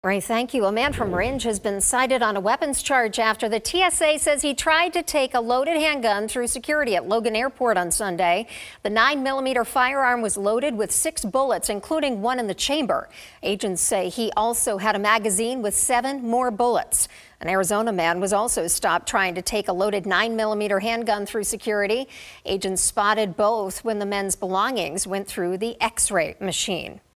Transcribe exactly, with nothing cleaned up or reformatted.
Right, thank you. A man from Rindge has been cited on a weapons charge after the T S A says he tried to take a loaded handgun through security at Logan Airport on Sunday. The nine millimeter firearm was loaded with six bullets, including one in the chamber. Agents say he also had a magazine with seven more bullets. An Arizona man was also stopped trying to take a loaded nine millimeter handgun through security. Agents spotted both when the men's belongings went through the X-ray machine.